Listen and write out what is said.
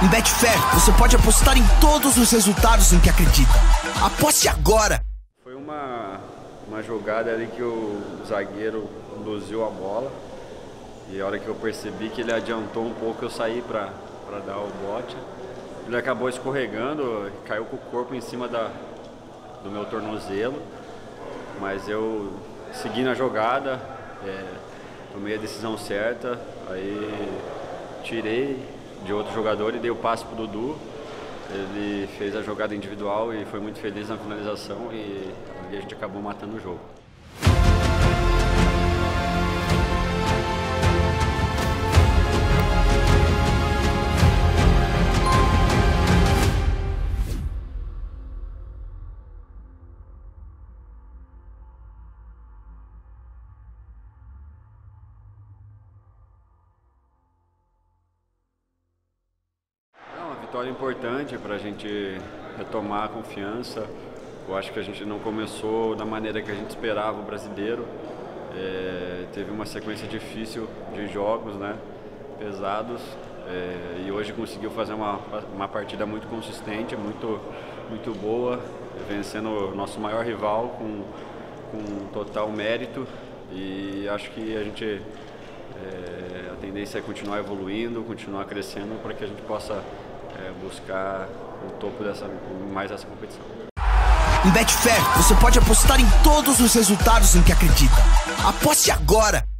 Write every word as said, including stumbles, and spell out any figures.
Em Betfair, você pode apostar em todos os resultados em que acredita. Aposte agora! Foi uma, uma jogada ali que o zagueiro conduziu a bola e a hora que eu percebi que ele adiantou um pouco, eu saí para dar o bote. Ele acabou escorregando, caiu com o corpo em cima da, do meu tornozelo, mas eu segui na jogada, é, tomei a decisão certa, aí tirei de outro jogador e dei o passe pro Dudu. Ele fez a jogada individual e foi muito feliz na finalização e a gente acabou matando o jogo. Vitória importante para a gente retomar a confiança. Eu acho que a gente não começou da maneira que a gente esperava o brasileiro. É, teve uma sequência difícil de jogos, né, pesados, é, e hoje conseguiu fazer uma, uma partida muito consistente, muito, muito boa, vencendo o nosso maior rival com, com total mérito. E acho que a gente é, a tendência é continuar evoluindo, continuar crescendo para que a gente possa É, buscar o topo dessa, mais dessa competição. Em Betfair, você pode apostar em todos os resultados em que acredita. Aposte agora!